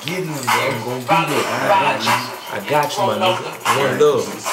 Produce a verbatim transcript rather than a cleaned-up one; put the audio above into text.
getting them, bro. I'm gonna be there. I got you. I got you, my nigga. One love.